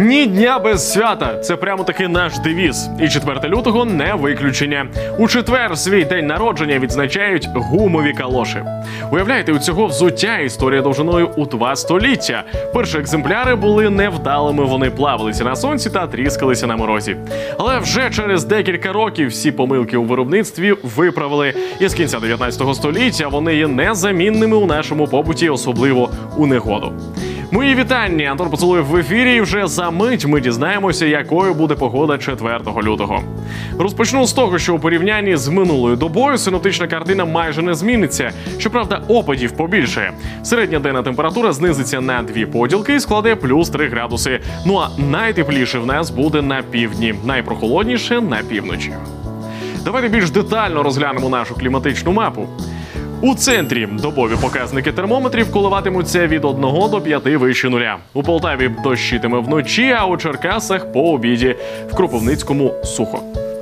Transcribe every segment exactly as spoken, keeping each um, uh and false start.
Ні дня без свята – це прямо таки наш девіз. І четверте лютого не виключення. У четвер свій день народження відзначають гумові калоші. Уявляєте, у цього взуття історія довжиною у два століття. Перші екземпляри були невдалими, вони плавилися на сонці та тріскалися на морозі. Але вже через декілька років всі помилки у виробництві виправили. І з кінця дев'ятнадцятого століття вони є незамінними у нашому побуті, особливо у негоду. Мої вітання! Антон Поцілуєв в ефірі, і вже за мить ми дізнаємося, якою буде погода четвертого лютого. Розпочну з того, що у порівнянні з минулою добою синоптична картина майже не зміниться. Щоправда, опадів побільшає. Середня денна температура знизиться на дві поділки і складе плюс три градуси. Ну а найтепліше в нас буде на півдні, найпрохолодніше на півночі. Давайте більш детально розглянемо нашу кліматичну мапу. У центрі добові показники термометрів коливатимуться від одного до п'яти вище нуля. У Полтаві дощитиме вночі, а у Черкасах по обіді. В Кропивницькому сухо.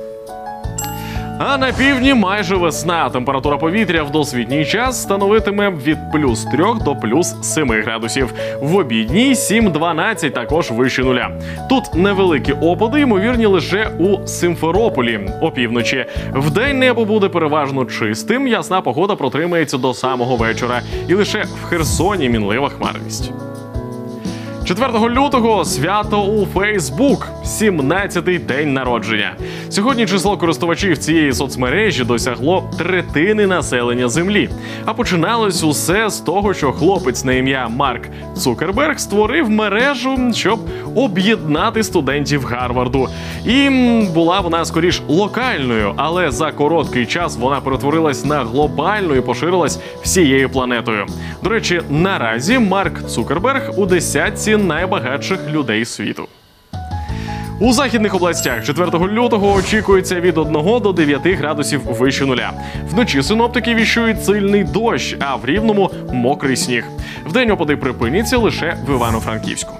А на півдні майже весна. Температура повітря в досвітній час становитиме від плюс трьох до плюс семи градусів. В обідній сім-дванадцять також вище нуля. Тут невеликі опади, ймовірні лише у Симферополі опівночі. Вдень небо буде переважно чистим, ясна погода протримається до самого вечора. І лише в Херсоні мінлива хмарність. четвертого лютого свято у Фейсбук – сімнадцятий день народження. Сьогодні число користувачів цієї соцмережі досягло третини населення Землі. А починалось усе з того, що хлопець на ім'я Марк Цукерберг створив мережу, щоб об'єднати студентів Гарварду. І була вона скоріш локальною, але за короткий час вона перетворилась на глобальну і поширилась всією планетою. До речі, наразі Марк Цукерберг у десятці найбагатших людей світу. У західних областях четвертого лютого очікується від одного до дев'яти градусів вище нуля. Вночі синоптики віщують сильний дощ, а в Рівному – мокрий сніг. Вдень опади припиняться лише в Івано-Франківську.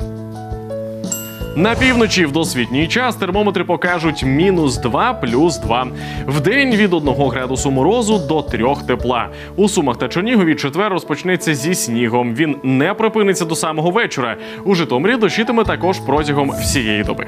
На півночі в досвітній час термометри покажуть мінус два, плюс два. Вдень від одного градусу морозу до трьох тепла. У Сумах та Чернігові четвер розпочнеться зі снігом. Він не припиниться до самого вечора. У Житомирі дощитиме також протягом всієї доби.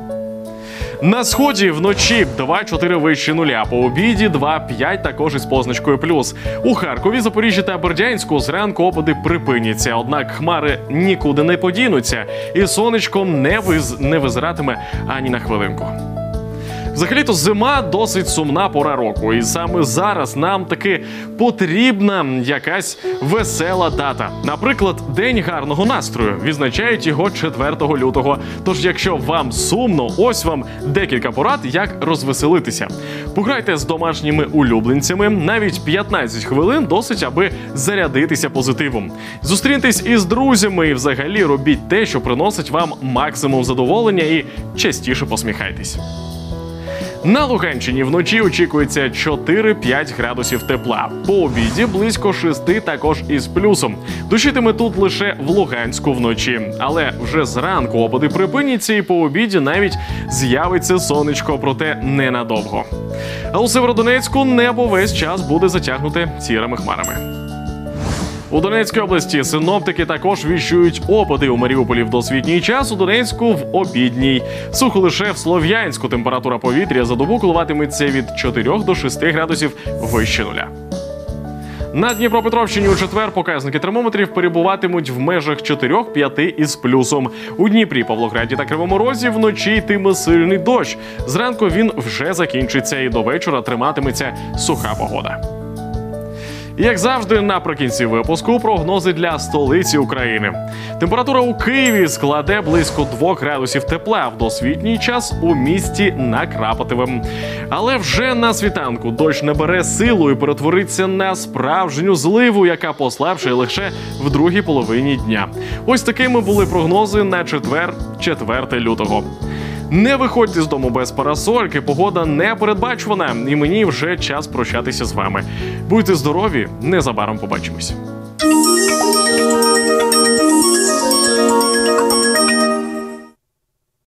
На сході вночі два-чотири вище нуля, по обіді два-п'ять також із позначкою плюс. У Харкові, Запоріжжі та Бердянську зранку опади припиняться, однак хмари нікуди не подінуться і сонечко не, виз... не визиратиме ані на хвилинку. Взагалі-то зима досить сумна пора року, і саме зараз нам таки потрібна якась весела дата. Наприклад, День гарного настрою. Відзначають його четвертого лютого. Тож, якщо вам сумно, ось вам декілька порад, як розвеселитися. Пограйте з домашніми улюбленцями, навіть п'ятнадцять хвилин досить, аби зарядитися позитивом. Зустріньтесь із друзями і взагалі робіть те, що приносить вам максимум задоволення, і частіше посміхайтесь. На Луганщині вночі очікується чотири-п'ять градусів тепла. По обіді близько шести також із плюсом. Дощитиме тут лише в Луганську вночі. Але вже зранку опади припиняться і по обіді навіть з'явиться сонечко, проте ненадовго. А у Сєвєродонецьку небо весь час буде затягнуте сірими хмарами. У Донецькій області синоптики також віщують опади. У Маріуполі в досвітній час, у Донецьку в обідній. Сухо лише в Слов'янську. Температура повітря за добу коливатиметься від чотирьох до шести градусів вище нуля. На Дніпропетровщині у четвер показники термометрів перебуватимуть в межах чотирьох-п'яти із плюсом. У Дніпрі, Павлограді та Кривому Розі вночі йтиме сильний дощ. Зранку він вже закінчиться і до вечора триматиметься суха погода. Як завжди, наприкінці випуску прогнози для столиці України. Температура у Києві складе близько двох градусів тепла, в досвітній час у місті накрапатиме. Але вже на світанку дощ набере силу і перетвориться на справжню зливу, яка послабшає лише в другій половині дня. Ось такими були прогнози на четвер, четвертого лютого. Не виходьте з дому без парасольки, погода не передбачувана, і мені вже час прощатися з вами. Будьте здорові, незабаром побачимось.